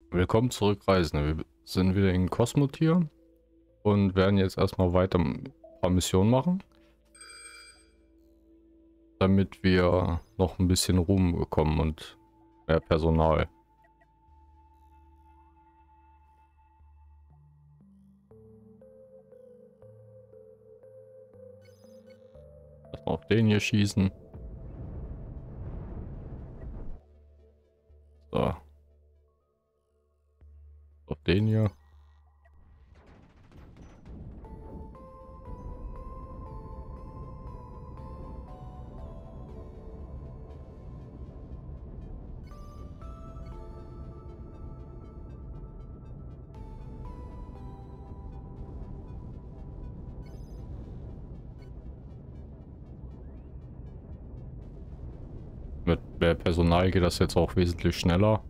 Willkommen zurück, Reisende. Wir sind wieder in Cosmotier und werden jetzt erstmal weiter ein paar Missionen machen, damit wir noch ein bisschen Ruhm bekommen und mehr Personal. Erstmal auf den hier schießen. So, auf den hier. Mit mehr Personal geht das jetzt auch wesentlich schneller.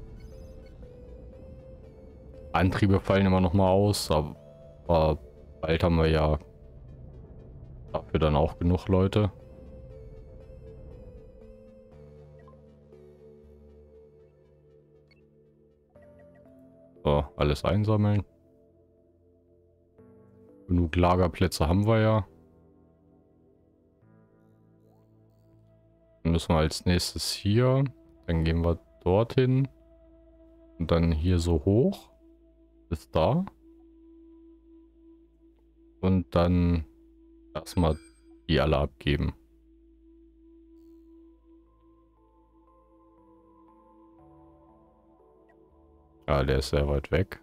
Antriebe fallen immer noch mal aus, aber bald haben wir ja dafür dann auch genug Leute. So, alles einsammeln. Genug Lagerplätze haben wir ja. Dann müssen wir als nächstes hier. Dann gehen wir dorthin. Und dann hier so hoch. Bis da. Und dann erstmal die alle abgeben. Ja, der ist sehr weit weg.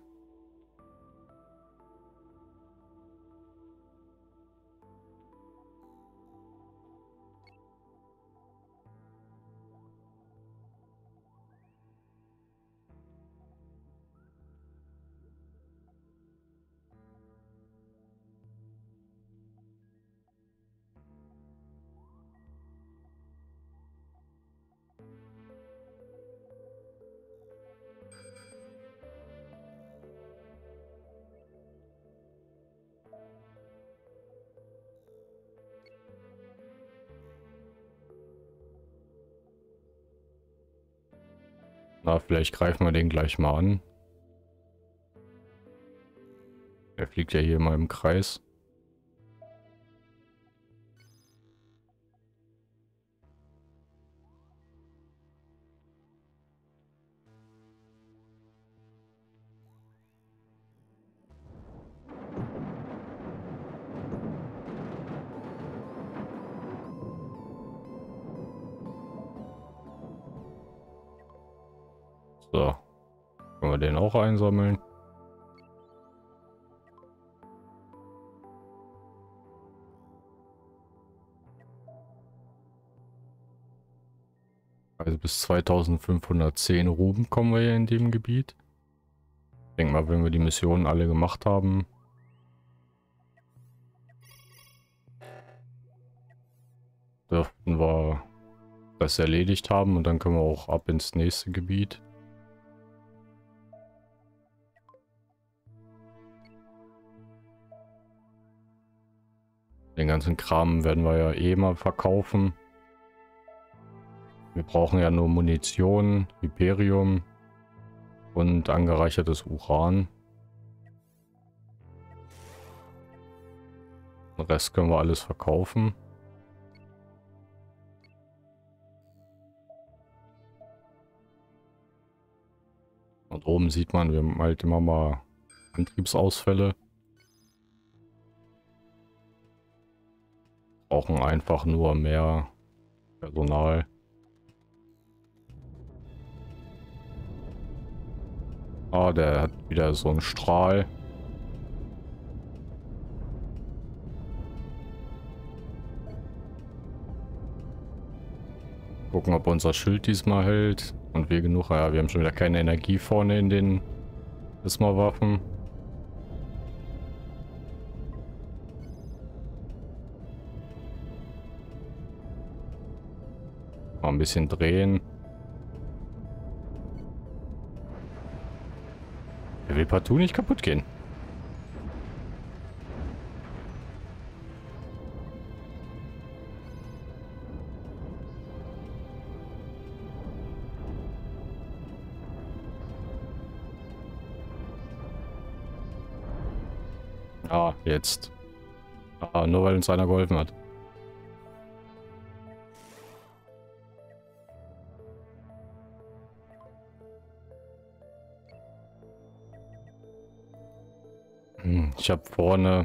Na, vielleicht greifen wir den gleich mal an. Der fliegt ja hier mal im Kreis. So, können wir den auch einsammeln. Also bis 2510 Ruben kommen wir ja in dem Gebiet. Ich denke mal, wenn wir die Missionen alle gemacht haben, dürften wir das erledigt haben und dann können wir auch ab ins nächste Gebiet. Den ganzen Kram werden wir ja eh mal verkaufen. Wir brauchen ja nur Munition, Hyperium und angereichertes Uran. Den Rest können wir alles verkaufen. Und oben sieht man, wir haben halt immer mal Antriebsausfälle. Brauchen einfach nur mehr Personal. Ah, der hat wieder so einen Strahl. Gucken, ob unser Schild diesmal hält. Und wir genug. Ja, wir haben schon wieder keine Energie vorne in den Prisma-Waffen. Mal ein bisschen drehen. Der will partout nicht kaputt gehen. Ah, jetzt. Ah, nur weil uns einer geholfen hat. Ich habe vorne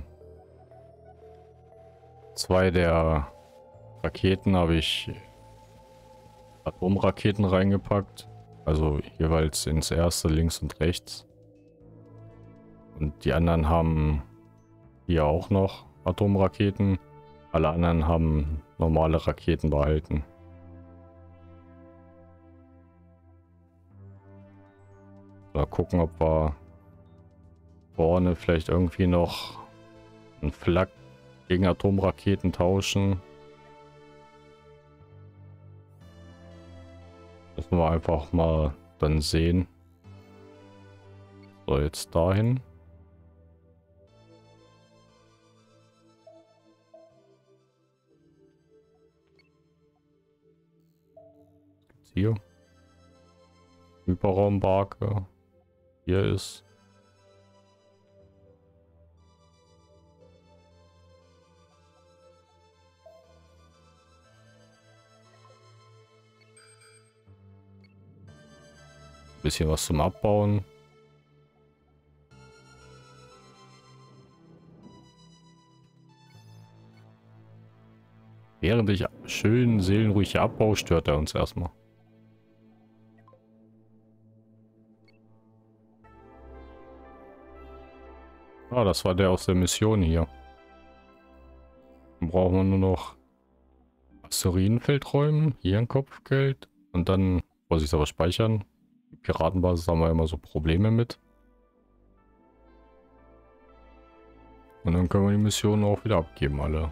zwei der Raketen, habe ich Atomraketen reingepackt. Also jeweils ins erste, links und rechts. Und die anderen haben hier auch noch Atomraketen. Alle anderen haben normale Raketen behalten. Mal gucken, ob wir vorne vielleicht irgendwie noch einen Flak gegen Atomraketen tauschen. Müssen wir einfach mal dann sehen. So, jetzt dahin. Gibt's hier? Hyperraumbarke. Hier ist. Bisschen was zum Abbauen. Während ich schön seelenruhig abbaue, stört er uns erstmal. Ah, das war der aus der Mission hier. Dann brauchen wir nur noch Asteroidenfeld räumen, hier ein Kopfgeld und dann muss ich es aber speichern. Die Piratenbasis haben wir immer so Probleme mit. Und dann können wir die Missionen auch wieder abgeben, alle.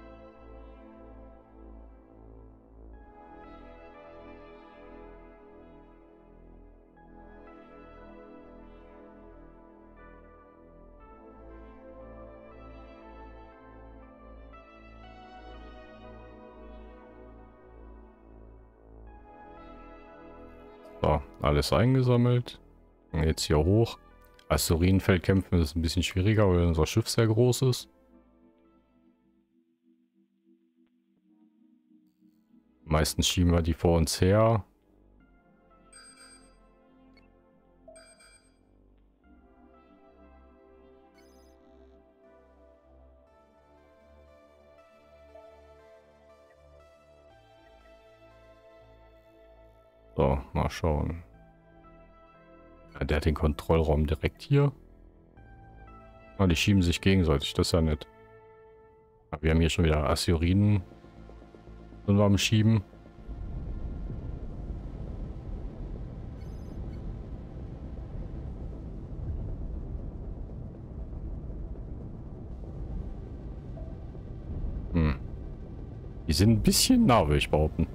So, alles eingesammelt. Und jetzt hier hoch. Asteroidenfeld kämpfen ist ein bisschen schwieriger, weil unser Schiff sehr groß ist. Meistens schieben wir die vor uns her. So, mal schauen. Ja, der hat den Kontrollraum direkt hier. Ah, die schieben sich gegenseitig, das ist ja nett. Aber wir haben hier schon wieder Asteroiden. Sind wir am Schieben. Die sind ein bisschen nah, würde ich behaupten.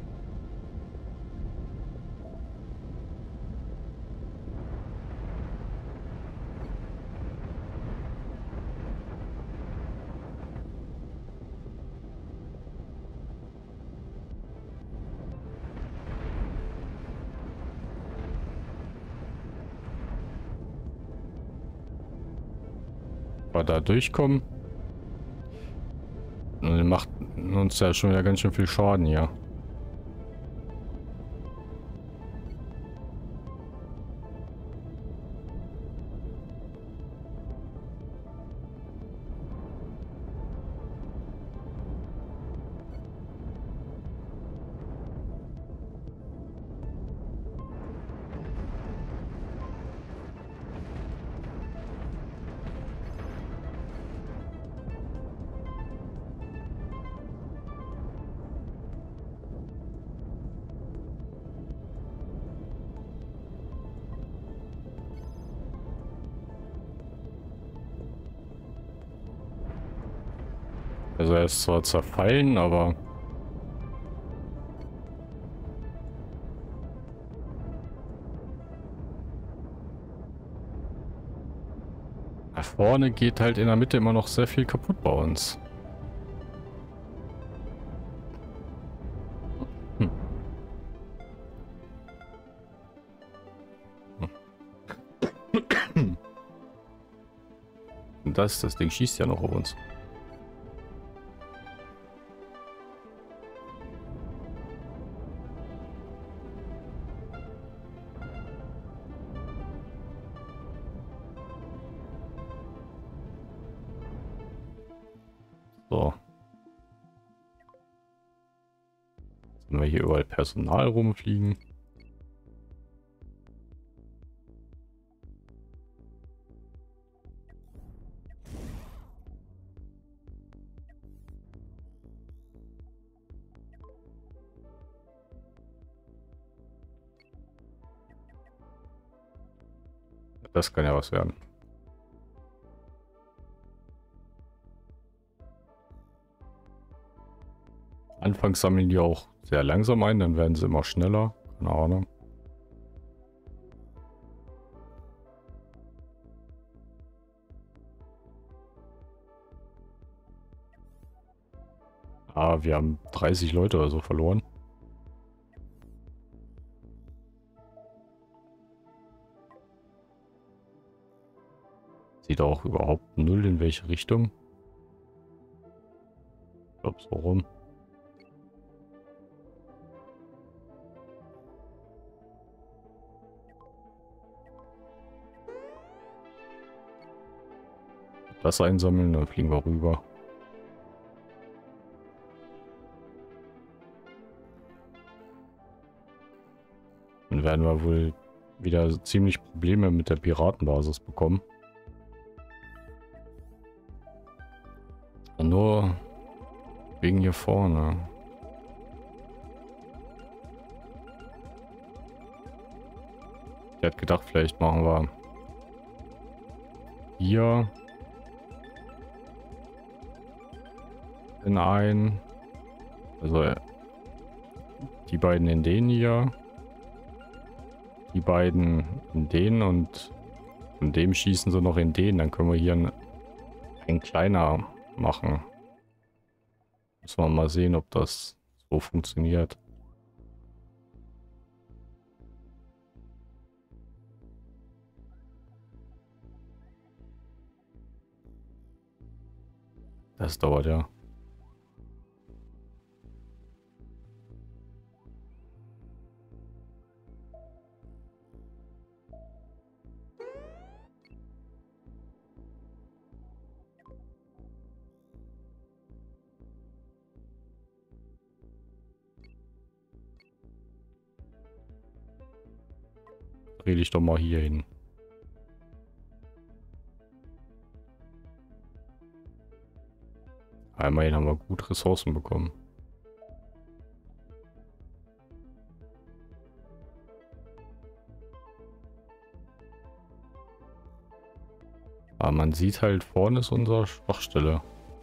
Aber da durchkommen. Und macht uns ja schon wieder ganz schön viel Schaden hier. Also er ist zwar zerfallen, aber da vorne geht halt in der Mitte immer noch sehr viel kaputt bei uns. das Ding schießt ja noch auf uns. So. Jetzt haben wir hier überall Personal rumfliegen. Das kann ja was werden. Anfangs sammeln die auch sehr langsam ein, dann werden sie immer schneller. Keine Ahnung. Ah, wir haben 30 Leute oder so verloren. Sieht auch überhaupt null in welche Richtung. Ich glaube so rum. Das einsammeln, dann fliegen wir rüber. Dann werden wir wohl wieder ziemlich Probleme mit der Piratenbasis bekommen. Nur wegen hier vorne. Ich hätte gedacht, vielleicht machen wir hier in einen. Also die beiden in den hier. Die beiden in den und von dem schießen sie noch in den. Dann können wir hier ein kleiner machen. Müssen wir mal sehen, ob das so funktioniert. Das dauert ja. Dreh dich doch mal hier hin. Immerhin haben wir gut Ressourcen bekommen. Aber man sieht halt, vorne ist unsere Schwachstelle.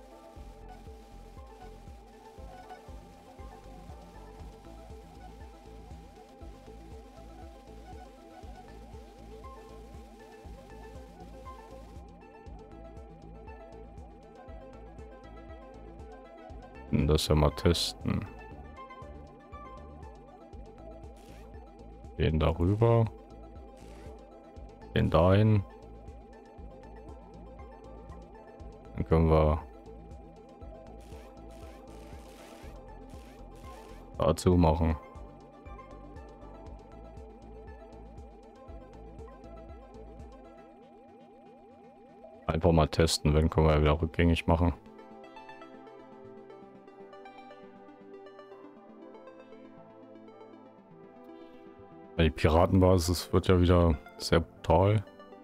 Das ja mal testen. Den darüber. Den dahin. Dann können wir dazu machen. Einfach mal testen, wenn können wir wieder rückgängig machen. Die Piratenbasis wird ja wieder sehr brutal.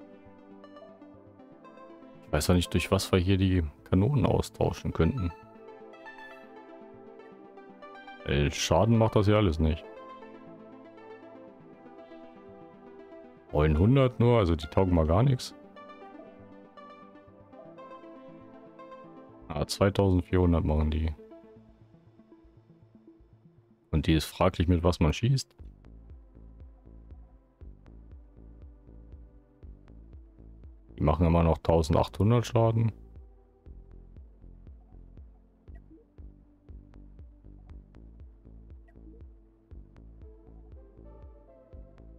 Ich weiß ja nicht, durch was wir hier die Kanonen austauschen könnten. Schaden macht das ja alles nicht. 900 nur, also die taugen mal gar nichts. Ah, 2400 machen die. Und die ist fraglich, mit was man schießt. Die machen immer noch 1800 Schaden.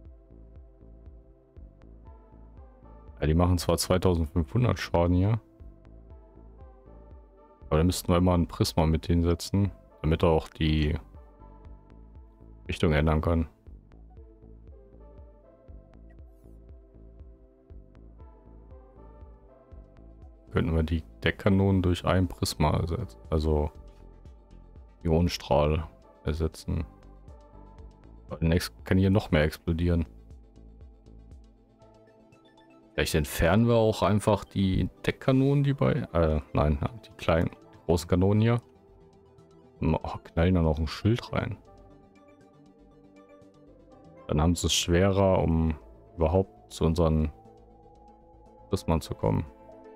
Ja, die machen zwar 2500 Schaden hier. Aber da müssten wir immer ein Prisma mit hinsetzen, damit er auch die Richtung ändern kann. Könnten wir die Deckkanonen durch ein Prisma ersetzen, also Ionenstrahl ersetzen. Aber demnächst kann hier noch mehr explodieren. Vielleicht entfernen wir auch einfach die Deckkanonen, die bei... nein, die kleinen, die großen Kanonen hier. Und knallen dann auch ein Schild rein. Dann haben sie es schwerer, um überhaupt zu unseren Prismen zu kommen.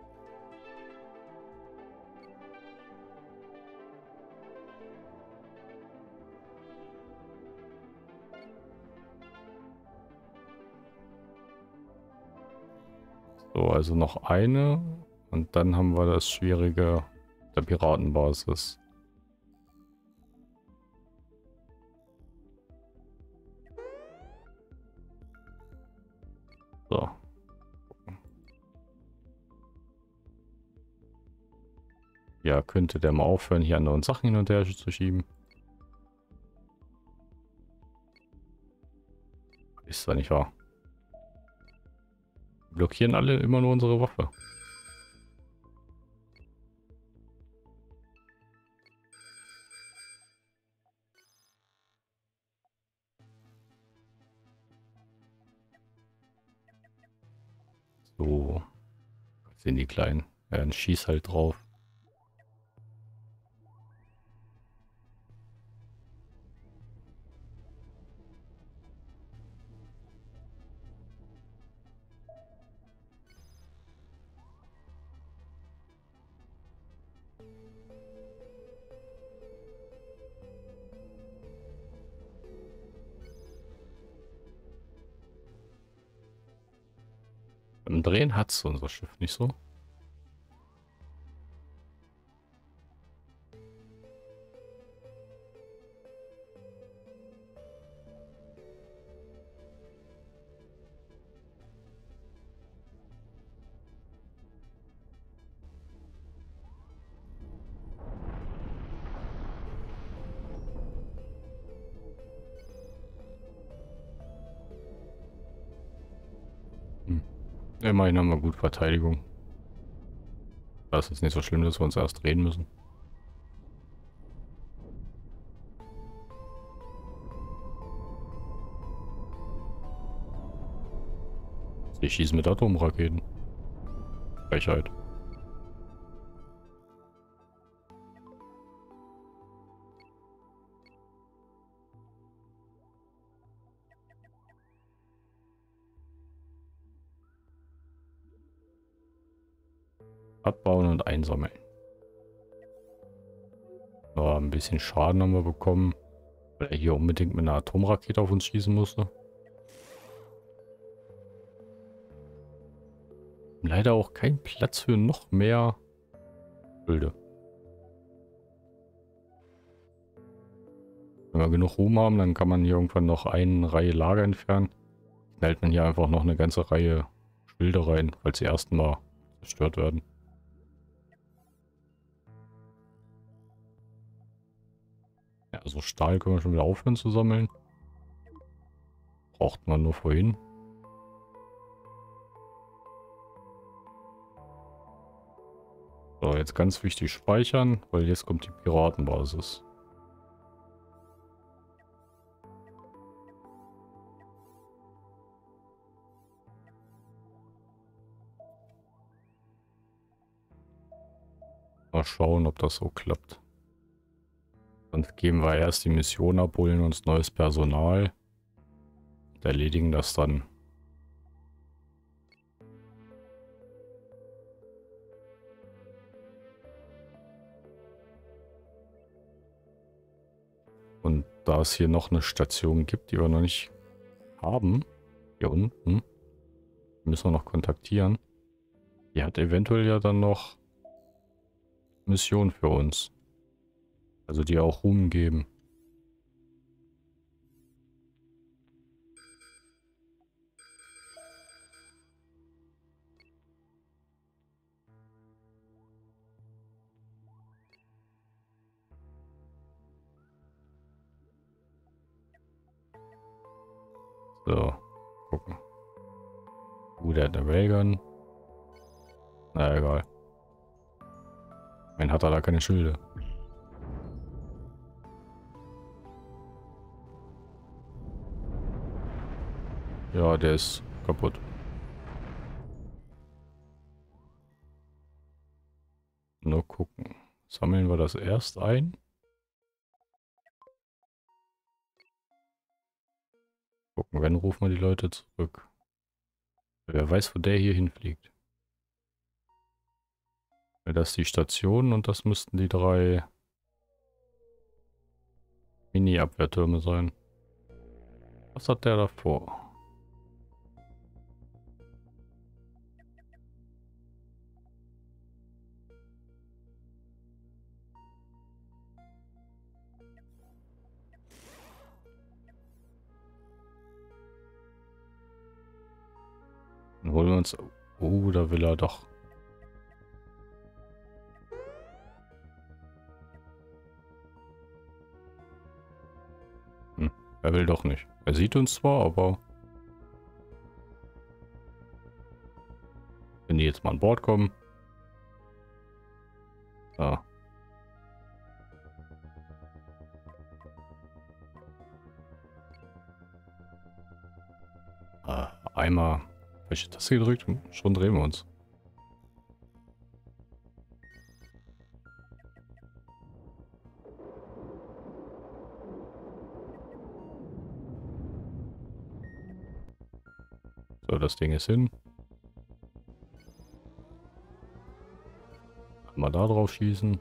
So, also noch eine. Und dann haben wir das Schwierige der Piratenbasis. So. Ja, könnte der mal aufhören, hier andere Sachen hin und her zu schieben. Ist zwar nicht wahr. Wir blockieren alle immer nur unsere Waffe. So. Was sind die Kleinen? Ja, dann schieß halt drauf. Beim Drehen hat es unser Schiff nicht so. Immerhin haben wir gut Verteidigung. Das ist nicht so schlimm, dass wir uns erst drehen müssen. Sie schießen mit Atomraketen. Frechheit. Abbauen und einsammeln. Ja, ein bisschen Schaden haben wir bekommen, weil er hier unbedingt mit einer Atomrakete auf uns schießen musste. Leider auch kein Platz für noch mehr Schilde. Wenn wir genug Ruhm haben, dann kann man hier irgendwann noch eine Reihe Lager entfernen. Knallt man hier einfach noch eine ganze Reihe Schilde rein, falls sie ersten Mal zerstört werden. Ja, also Stahl können wir schon wieder aufhören zu sammeln. Braucht man nur vorhin. So, jetzt ganz wichtig speichern, weil jetzt kommt die Piratenbasis. Mal schauen, ob das so klappt. Dann geben wir erst die Mission ab, holen uns neues Personal und erledigen das dann. Und da es hier noch eine Station gibt, die wir noch nicht haben, hier unten, müssen wir noch kontaktieren. Die hat eventuell ja dann noch Mission für uns. Also die auch Ruhm geben. So, gucken. Der hat eine Railgun. Na egal. Mein hat er da keine Schilde. Ja, der ist kaputt. Nur gucken. Sammeln wir das erst ein. Gucken, wenn rufen wir die Leute zurück. Wer weiß, wo der hier hinfliegt. Das ist die Station und das müssten die 3 Mini-Abwehrtürme sein. Was hat der davor? Dann holen wir uns... Oh, da will er doch. Er will doch nicht. Er sieht uns zwar, aber... Wenn die jetzt mal an Bord kommen... Ja. Einmal... Welche Taste gedrückt? Schon drehen wir uns. So, das Ding ist hin. Mal da drauf schießen.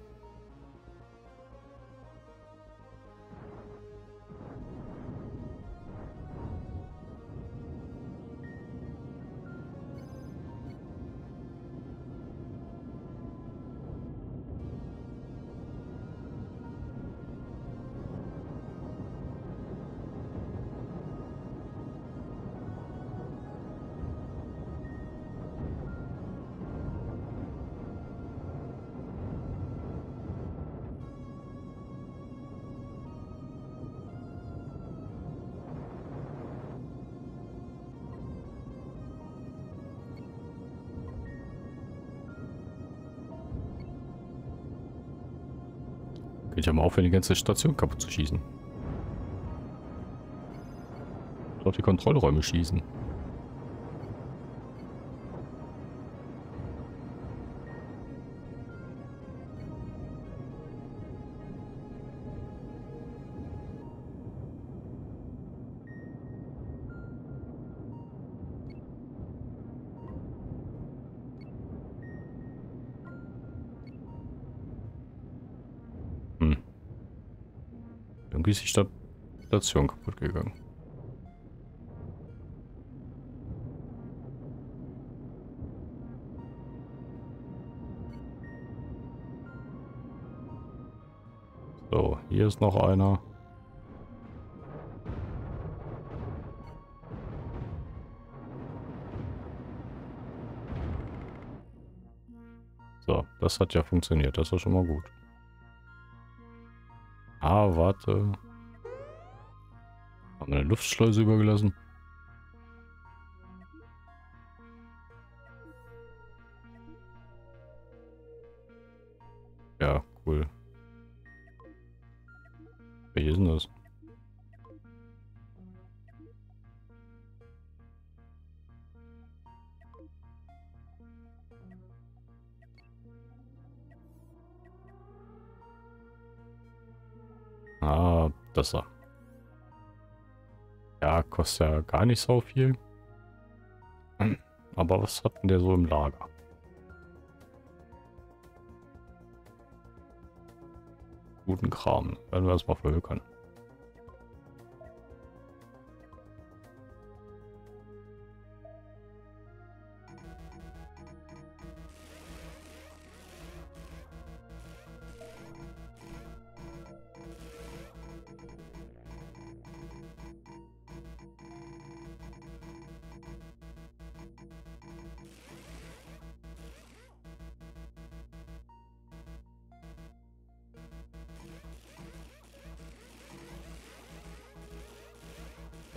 Könnte ich ja mal aufhören, die ganze Station kaputt zu schießen. Auf die Kontrollräume schießen. Irgendwie ist die Station kaputt gegangen. So, hier ist noch einer. So, das hat ja funktioniert. Das war schon mal gut. Ah, warte. Haben wir eine Luftschleuse übergelassen? Ja, cool. Welche ist denn das? Ah, das da. Ja, kostet ja gar nicht so viel. Aber was hat denn der so im Lager? Guten Kram. Werden wir das mal verhökern.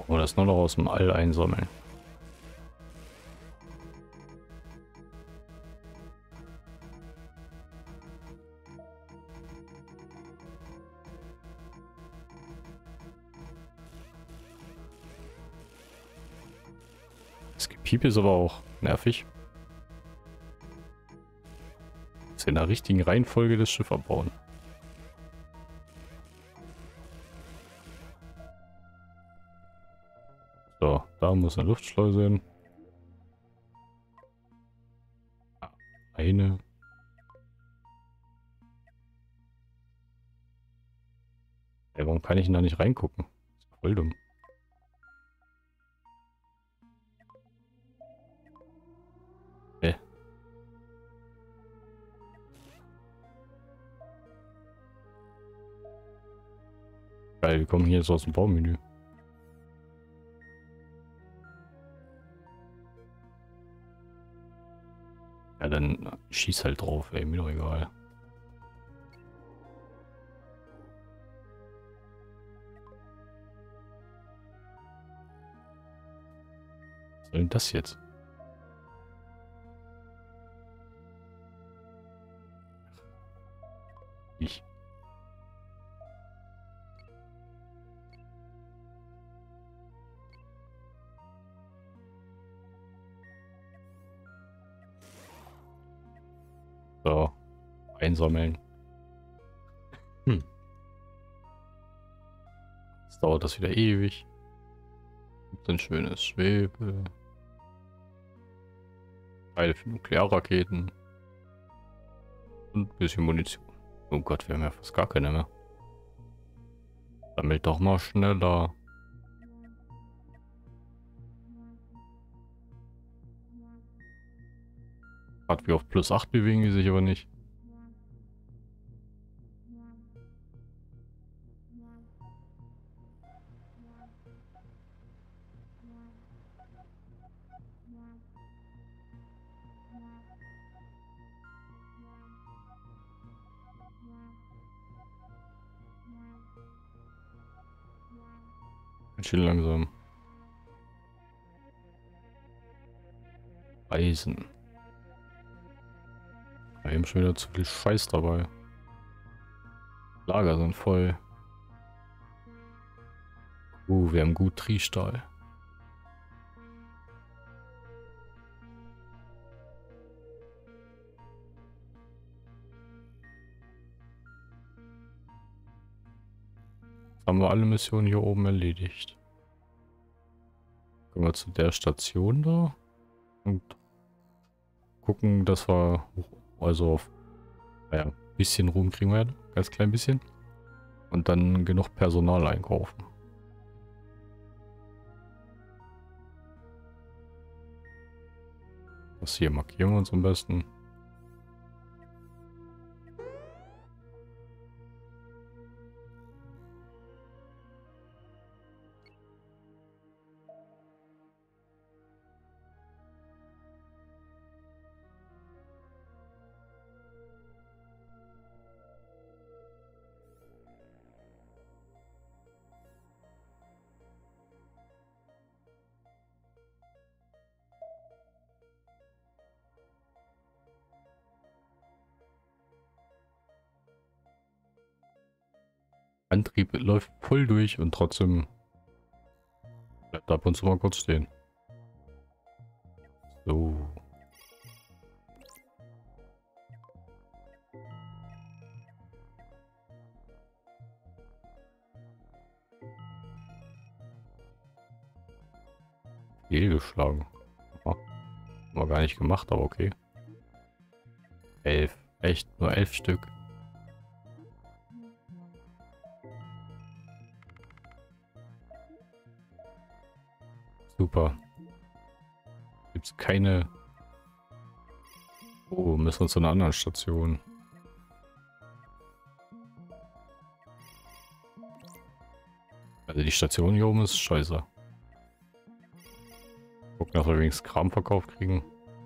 Oder das nur noch aus dem All einsammeln. Das Gepiep ist aber auch nervig. Dass wir in der richtigen Reihenfolge das Schiff abbauen. So, da muss eine Luftschleuse hin. Eine. Ey, warum kann ich denn da nicht reingucken? Das ist voll dumm. Geil, wir kommen hier jetzt aus dem Baumenü. Ja, dann schieß halt drauf, ey, mir doch egal. Was soll denn das jetzt? Ich. So, einsammeln. Jetzt dauert das wieder ewig. Gibt ein schönes Schwebe. Teile für Nuklearraketen. Und ein bisschen Munition. Oh Gott, wir haben ja fast gar keine mehr. Sammelt doch mal schneller. Gerade wie auf +8 bewegen die sich aber nicht. Ganz schön langsam. Eisen. Wir haben schon wieder zu viel Scheiß dabei. Lager sind voll. Wir haben gut Triestahl. Haben wir alle Missionen hier oben erledigt. Gehen wir zu der Station da und gucken, dass wir also auf ein bisschen Ruhm kriegen werden, ganz klein bisschen, und dann genug Personal einkaufen. Das hier markieren wir uns am besten. Antrieb läuft voll durch und trotzdem bleibt ab und zu mal kurz stehen. So. Fehlgeschlagen. Ja, haben wir gar nicht gemacht, aber okay. 11. Echt, nur 11 Stück. Super. Gibt's keine... Oh, müssen wir zu einer anderen Station. Also die Station hier oben ist scheiße. Gucken, dass wir wenigstens Kram verkauft kriegen.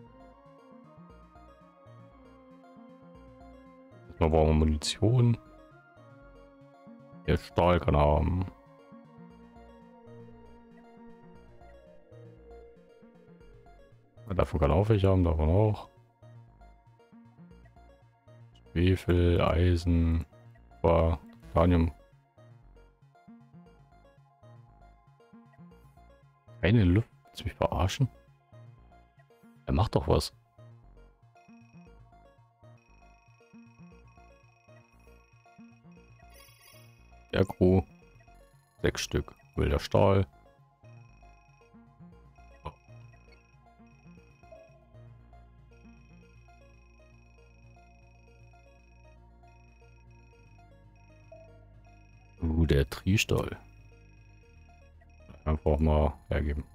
Erstmal brauchen wir Munition. Der Stahl kann er haben. Davon kann auch welche haben, davon auch. Schwefel, Eisen, Titanium. Keine Luft. Willst du mich verarschen? Er macht doch was. Ergro. 6 Stück. Wilder Stahl. Der Triestahl. Einfach mal hergeben.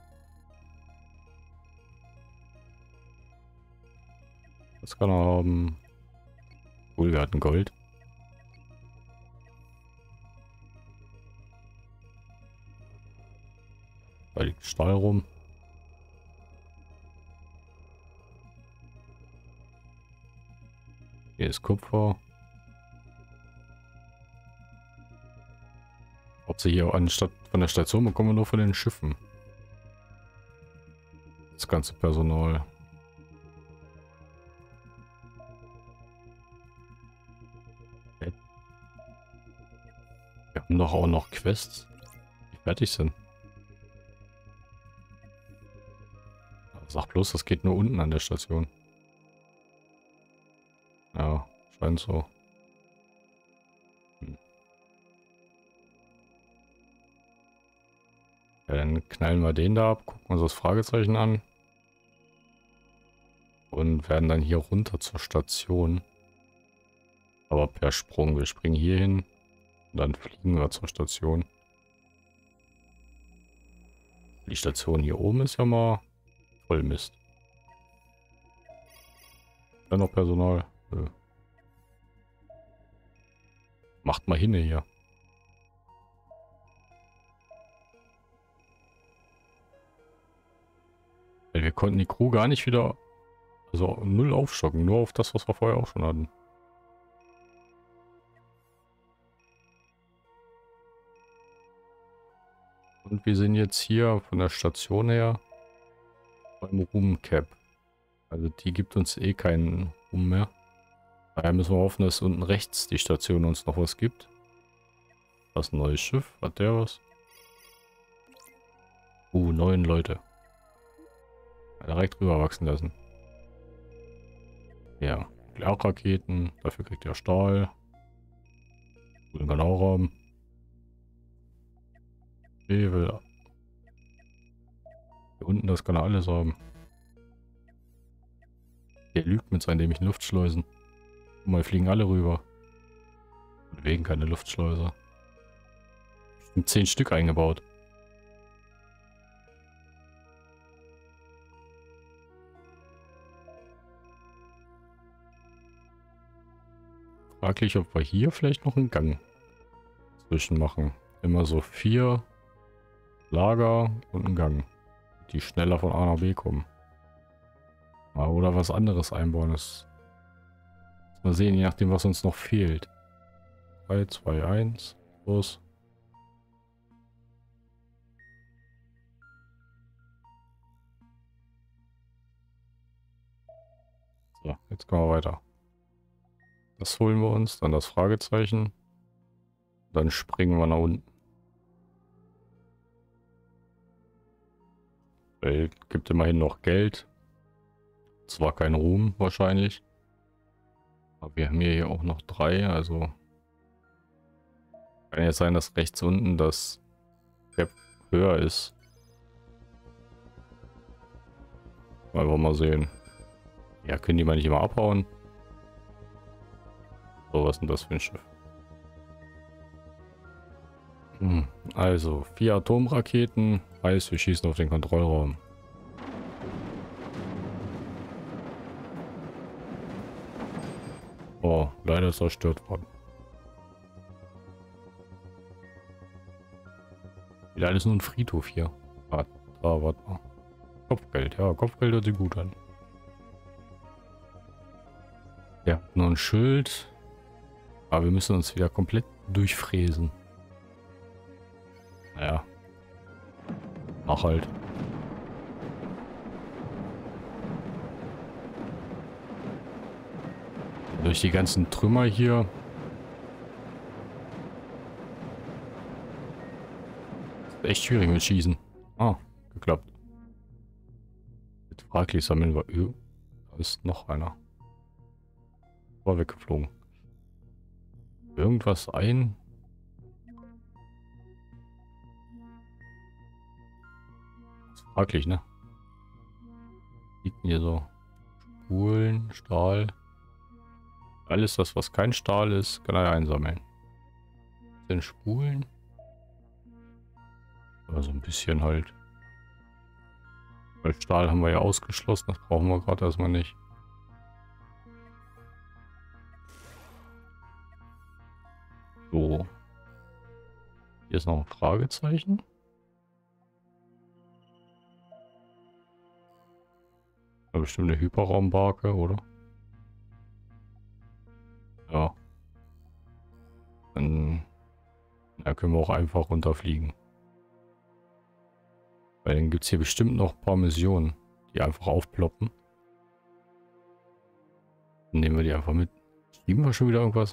Das kann er haben. Cool, wir hatten Gold. Da liegt Stahl rum. Hier ist Kupfer. Ob sie hier anstatt von der Station bekommen, nur von den Schiffen. Das ganze Personal. Wir haben doch auch noch Quests, die fertig sind. Sag bloß, das geht nur unten an der Station. Ja, scheint so. Ja, dann knallen wir den da ab, gucken uns das Fragezeichen an. Und werden dann hier runter zur Station. Aber per Sprung. Wir springen hier hin. Und dann fliegen wir zur Station. Die Station hier oben ist ja mal voll Mist. Dann noch Personal. Macht mal hin hier. Weil wir konnten die Crew gar nicht wieder, also null aufstocken, nur auf das, was wir vorher auch schon hatten. Und wir sind jetzt hier von der Station her beim Room Cap. Also die gibt uns eh keinen Ruhm mehr. Daher müssen wir hoffen, dass unten rechts die Station uns noch was gibt. Das ist ein neues Schiff. Hat der was? 9 Leute. Direkt rüber wachsen lassen. Ja, Raketen. Dafür kriegt ihr Stahl. Guten Kanauraum. Schwefel. Hier unten, das kann er alles haben. Der lügt mit seinen dämlichen Luftschleusen. Guck mal, fliegen alle rüber. Und wegen keine Luftschleuse. Sind 10 Stück eingebaut. Fraglich, ob wir hier vielleicht noch einen Gang zwischen machen. Immer so 4 Lager und einen Gang, die schneller von A nach B kommen. Oder was anderes einbauen ist. Mal sehen, je nachdem, was uns noch fehlt. 3, 2, 1, los. So, jetzt kommen wir weiter. Das holen wir uns, dann das Fragezeichen. Dann springen wir nach unten. Weil gibt immerhin noch Geld. Zwar kein Ruhm wahrscheinlich. Aber wir haben hier auch noch 3, also kann jetzt sein, dass rechts unten das Cap höher ist. Einfach mal sehen. Ja, können die mal nicht immer abhauen? So, was ist denn das für ein Schiff? Also, 4 Atomraketen. Heißt, wir schießen auf den Kontrollraum. Oh, leider zerstört worden. Wieder alles nur ein Friedhof hier. Warte mal. Kopfgeld, ja, Kopfgeld hört sich gut an. Ja, nur ein Schild. Aber wir müssen uns wieder komplett durchfräsen. Naja. Mach halt. Durch die ganzen Trümmer hier. Ist echt schwierig mit Schießen. Ah, geklappt. Mit fraglich sammeln wir. Da ist noch einer. War weggeflogen. Irgendwas ein. Das ist fraglich, ne? Liegt hier so. Spulen, Stahl. Alles das, was kein Stahl ist, kann er einsammeln. Den Spulen. Also ein bisschen halt. Weil Stahl haben wir ja ausgeschlossen, das brauchen wir gerade erstmal nicht. So. Hier ist noch ein Fragezeichen. Ja, bestimmt eine Hyperraumbarke, oder? Ja. Dann können wir auch einfach runterfliegen. Weil dann gibt es hier bestimmt noch ein paar Missionen, die einfach aufploppen. Dann nehmen wir die einfach mit. Schieben wir schon wieder irgendwas?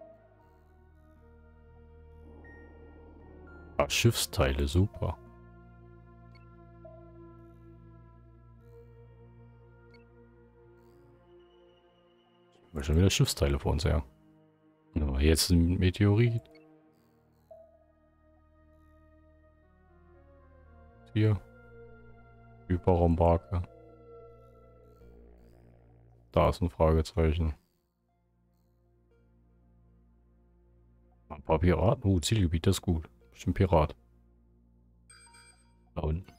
Ah, Schiffsteile, super. Schieben wir schon wieder Schiffsteile vor uns her. Ja, jetzt ein Meteorit. Hier. Hyperraumbarke. Da ist ein Fragezeichen. Ein paar Piraten. Zielgebiet, das ist gut. Bestimmt Pirat. Da unten.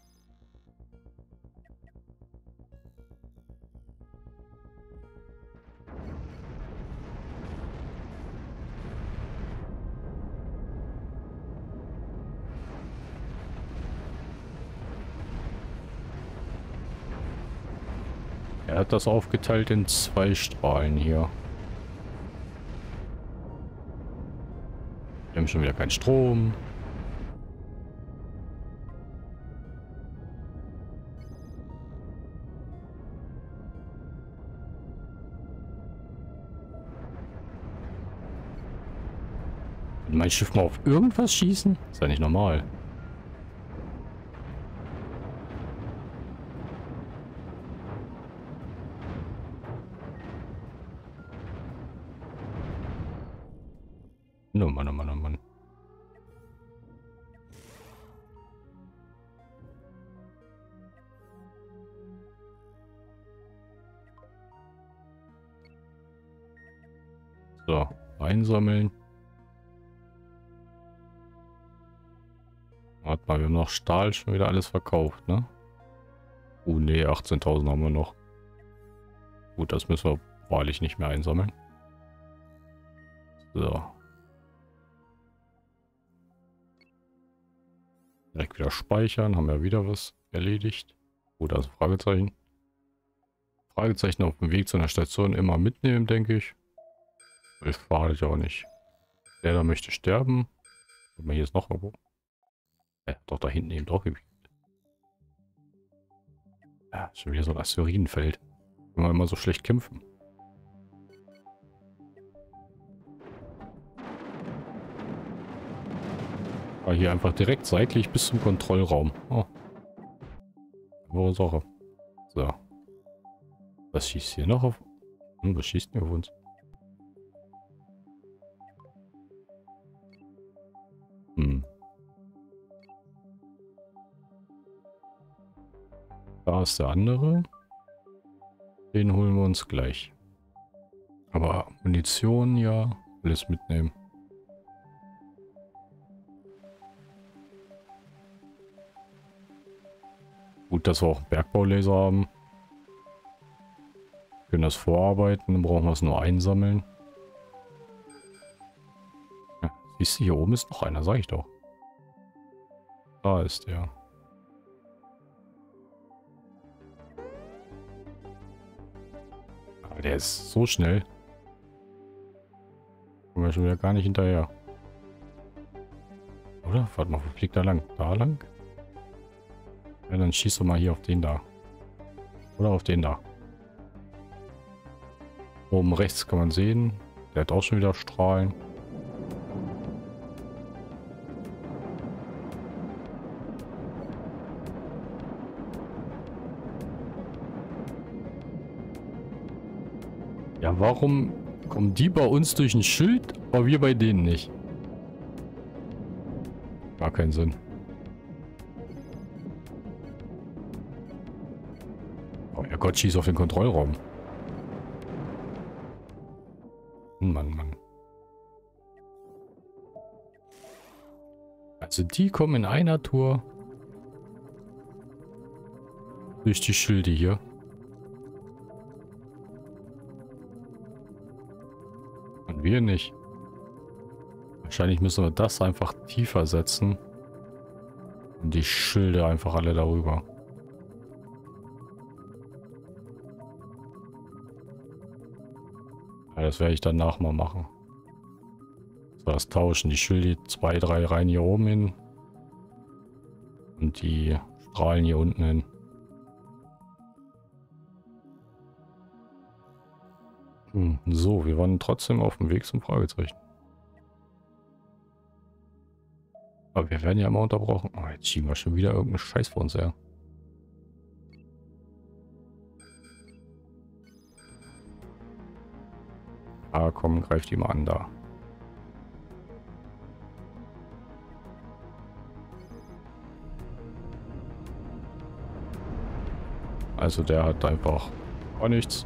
Er hat das aufgeteilt in 2 Strahlen hier. Wir haben schon wieder keinen Strom. Will mein Schiff mal auf irgendwas schießen? Ist ja nicht normal. Oh Mann, oh Mann, oh Mann. So, einsammeln. Warte mal, wir haben noch Stahl schon wieder alles verkauft, ne? Ne, 18.000 haben wir noch. Gut, das müssen wir wahrlich nicht mehr einsammeln. So. Direkt wieder speichern, haben wir wieder was erledigt. Oh, da ist ein Fragezeichen. Fragezeichen auf dem Weg zu einer Station immer mitnehmen, denke ich. Ich fahre ja auch nicht. Der da möchte sterben. Guck mal, hier ist noch irgendwo. Doch da hinten eben drauf. Ja, schon wieder so ein Asteroidenfeld. Wenn wir immer so schlecht kämpfen. Aber hier einfach direkt seitlich bis zum Kontrollraum. Oh. Woche Sache. So. Was schießt hier noch auf? Was schießt denn auf uns? Da ist der andere. Den holen wir uns gleich. Aber Munition, ja, alles mitnehmen. Gut, dass wir auch einen Bergbaulaser haben. Wir können das vorarbeiten, dann brauchen wir es nur einsammeln. Ja, siehst du, hier oben ist noch einer, sag ich doch. Da ist der. Aber der ist so schnell. Kommen wir schon wieder gar nicht hinterher. Oder? Warte mal, wo fliegt er lang? Da lang? Ja, dann schießt du mal hier auf den da. Oder auf den da. Oben rechts kann man sehen. Der hat auch schon wieder Strahlen. Ja, warum kommen die bei uns durch ein Schild, aber wir bei denen nicht? Gar keinen Sinn. Oh ja Gott, schieß auf den Kontrollraum. Mann, Mann. Also die kommen in einer Tour durch die Schilde hier. Und wir nicht. Wahrscheinlich müssen wir das einfach tiefer setzen. Und die Schilde einfach alle darüber. Ja, das werde ich danach mal machen. So, das tauschen. Die Schilde 2, 3 Reihen hier oben hin. Und die Strahlen hier unten hin. So, wir waren trotzdem auf dem Weg zum Fragezeichen. Aber wir werden ja immer unterbrochen. Oh, jetzt schieben wir schon wieder irgendeinen Scheiß vor uns her. Ah, komm, greift die mal an da. Also der hat einfach gar nichts.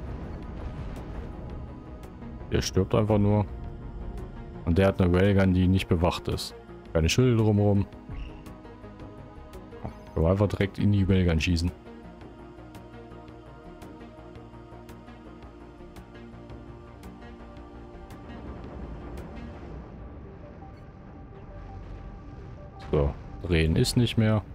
Der stirbt einfach nur. Und der hat eine Railgun, die nicht bewacht ist. Keine Schilde drumherum. Können wir einfach direkt in die Railgun schießen. So, drehen ist nicht mehr.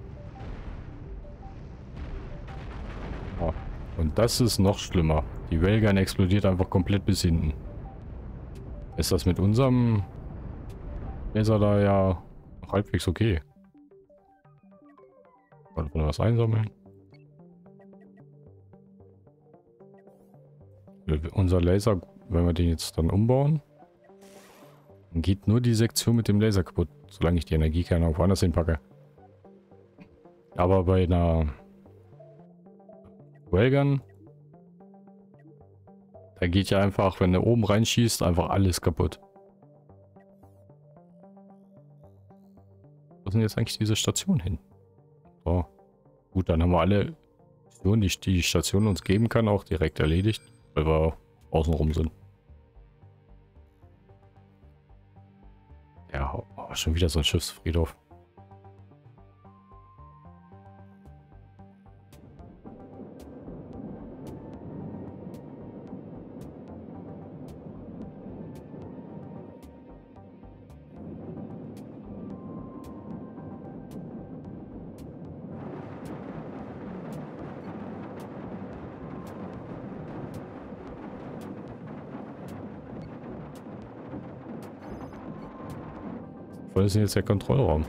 Ja. Und das ist noch schlimmer. Die Railgun explodiert einfach komplett bis hinten. Ist das mit unserem Laser da ja noch halbwegs okay? Wollen wir was einsammeln? Unser Laser, wenn wir den jetzt dann umbauen, dann geht nur die Sektion mit dem Laser kaputt, solange ich die Energiekerne auch woanders hinpacke. Aber bei einer Railgun, da geht ja einfach, wenn der oben reinschießt, einfach alles kaputt. Wo sind jetzt eigentlich diese Stationen hin? So. Gut, dann haben wir alle Missionen, die die Station uns geben kann, auch direkt erledigt, weil wir außenrum sind. Ja, oh, schon wieder so ein Schiffsfriedhof. Wo ist denn jetzt der Kontrollraum?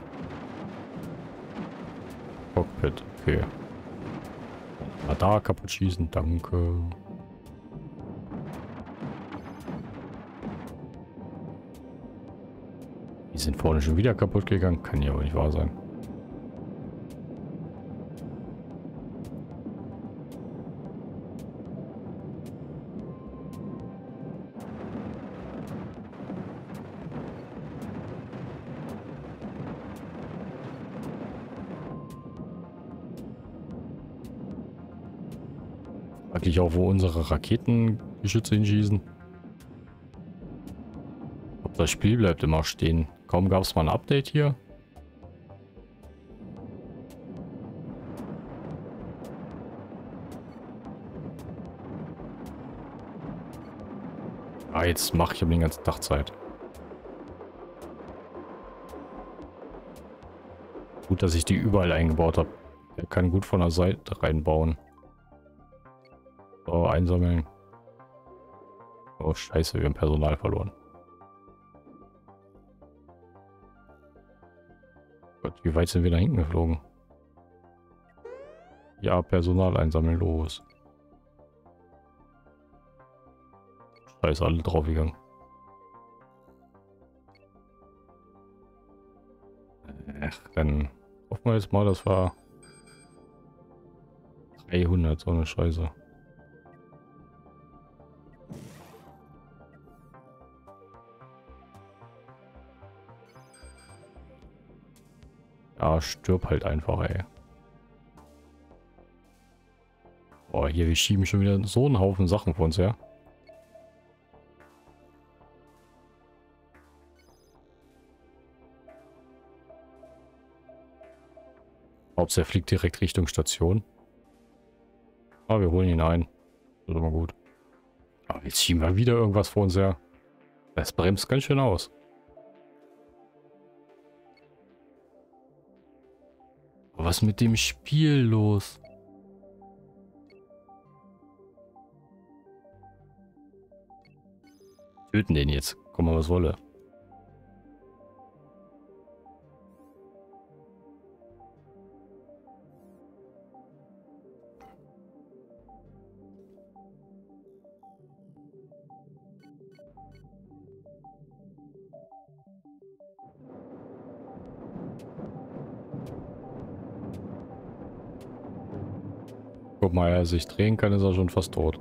Cockpit, okay. Radar kaputt schießen, danke. Die sind vorne schon wieder kaputt gegangen, kann ja aber nicht wahr sein. Eigentlich auch, wo unsere Raketengeschütze hinschießen. Ob das Spiel bleibt immer stehen. Kaum gab es mal ein Update hier. Ah, jetzt mache ich aber den ganzen Tag Zeit. Gut, dass ich die überall eingebaut habe. Der kann gut von der Seite reinbauen. So, einsammeln. Oh, scheiße, wir haben Personal verloren. Gott, wie weit sind wir da hinten geflogen? Ja, Personal einsammeln, los. Scheiße, alle draufgegangen. Ach, dann hoffen wir jetzt mal, das war 300, so eine Scheiße. Ja, stirb halt einfach, ey. Boah, hier, wir schieben schon wieder so einen Haufen Sachen vor uns her. Hauptsache er fliegt direkt Richtung Station. Ah, wir holen ihn ein. Das ist immer gut. Aber jetzt schieben wir wieder irgendwas vor uns her. Das bremst ganz schön aus. Aber was ist mit dem Spiel los? Töten den jetzt. Komm mal, was wolle. Guck mal, er sich drehen kann, ist er schon fast tot.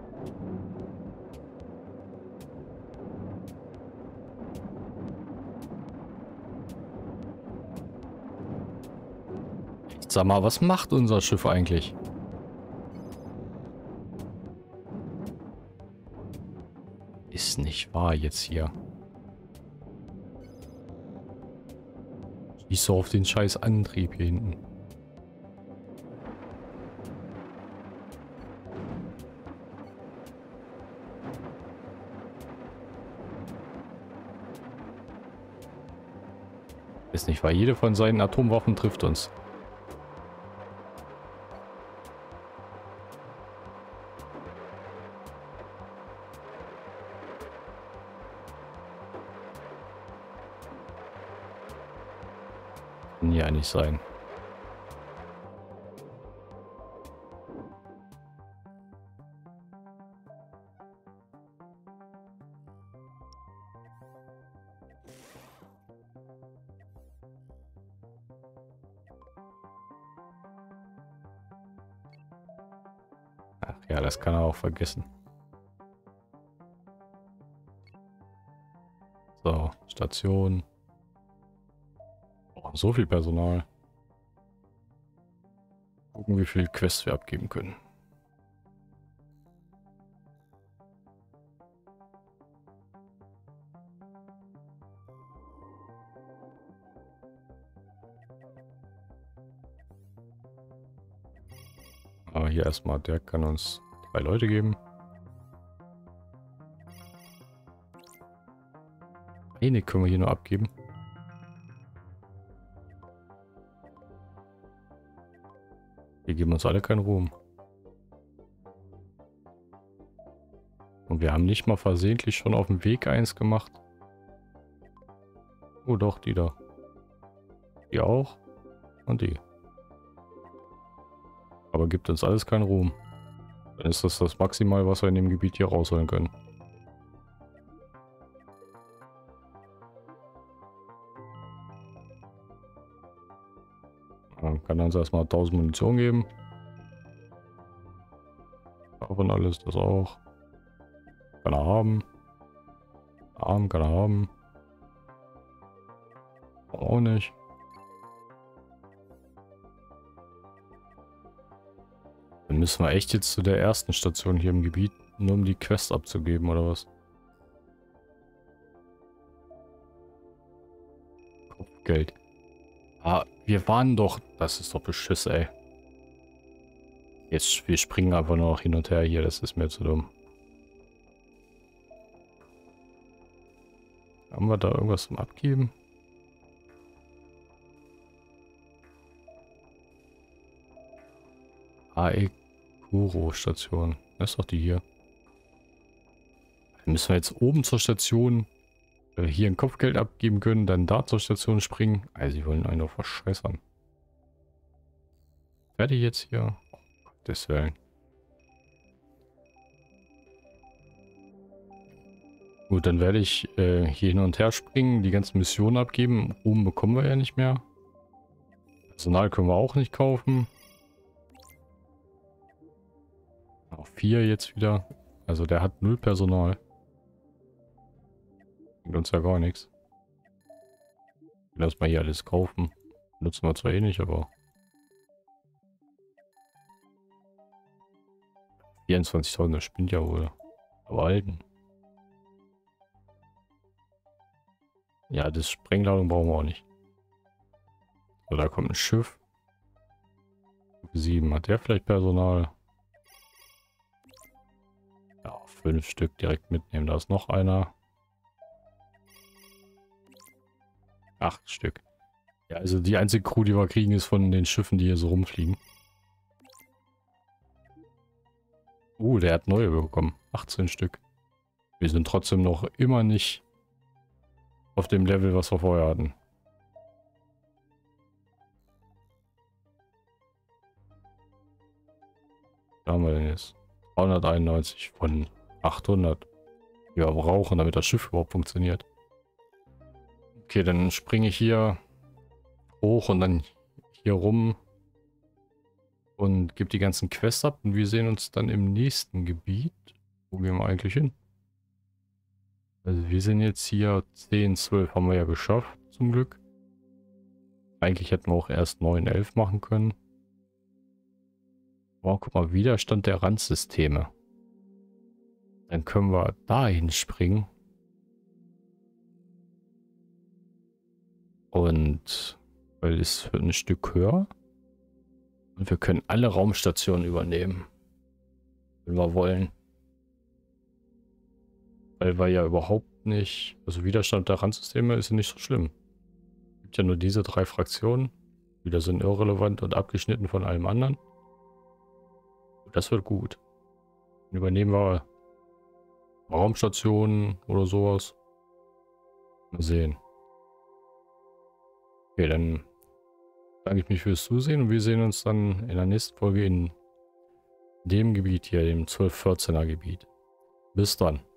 Sag mal, was macht unser Schiff eigentlich? Ist nicht wahr jetzt hier. Schieß so auf den scheiß Antrieb hier hinten. Ist nicht wahr, jede von seinen Atomwaffen trifft uns. Kann ja nicht sein. Ach ja, das kann er auch vergessen. So, Station. Oh, so viel Personal. Gucken, wie viel Quests wir abgeben können. Aber hier erstmal, der kann uns 3 Leute geben. Eine können wir hier nur abgeben. Wir geben uns alle keinen Ruhm. Und wir haben nicht mal versehentlich schon auf dem Weg eins gemacht. Oh doch, die da. Die auch. Und die. Aber gibt uns alles keinen Ruhm. Dann ist das das Maximal, was wir in dem Gebiet hier rausholen können. Man kann uns erstmal 1000 Munition geben. Davon alles, das auch. Kann er haben. Arm kann er haben. Auch nicht. Dann müssen wir echt jetzt zu der ersten Station hier im Gebiet, nur um die Quest abzugeben, oder was? Kopfgeld. Ah, wir waren doch... Das ist doch Beschiss, ey. Jetzt, wir springen einfach nur noch hin und her hier, das ist mir zu dumm. Haben wir da irgendwas zum Abgeben? Aekuro-Station. Das ist doch die hier. Dann müssen wir jetzt oben zur Station hier ein Kopfgeld abgeben können, dann da zur Station springen. Also sie wollen einen doch verscheißern. Fertig jetzt hier? Oh, Gottes Willen. Gut, dann werde ich hier hin und her springen, die ganzen Missionen abgeben. Ruhm bekommen wir ja nicht mehr. Personal können wir auch nicht kaufen. Auch 4 jetzt wieder. Also der hat 0 Personal. Bringt uns ja gar nichts. Lass mal hier alles kaufen. Nutzen wir zwar eh nicht, aber 24.000, das spinnt ja wohl. Aber alten. Ja, das Sprengladung brauchen wir auch nicht. So, da kommt ein Schiff. 7 hat der vielleicht Personal. Ja, 5 Stück direkt mitnehmen. Da ist noch einer. 8 Stück. Ja, also die einzige Crew, die wir kriegen, ist von den Schiffen, die hier so rumfliegen. Der hat neue bekommen. 18 Stück. Wir sind trotzdem noch immer nicht auf dem Level, was wir vorher hatten. Was haben wir denn jetzt? 391 von 800. Die wir brauchen, damit das Schiff überhaupt funktioniert. Okay, dann springe ich hier hoch und dann hier rum und gebe die ganzen Quests ab und wir sehen uns dann im nächsten Gebiet. Wo gehen wir eigentlich hin? Also wir sind jetzt hier 10, 12 haben wir ja geschafft, zum Glück. Eigentlich hätten wir auch erst 9, 11 machen können. Oh, guck mal, Widerstand der Randsysteme. Dann können wir dahin springen. Und weil es wird ein Stück höher. Und wir können alle Raumstationen übernehmen. Wenn wir wollen. Weil wir ja überhaupt nicht... Also Widerstand der Randsysteme ist ja nicht so schlimm. Es gibt ja nur diese 3 Fraktionen. Wieder sind irrelevant und abgeschnitten von allem anderen. Das wird gut. Dann übernehmen wir Raumstationen oder sowas. Mal sehen. Okay, dann danke ich mich fürs Zusehen und wir sehen uns dann in der nächsten Folge in dem Gebiet hier, dem 12-14er Gebiet. Bis dann.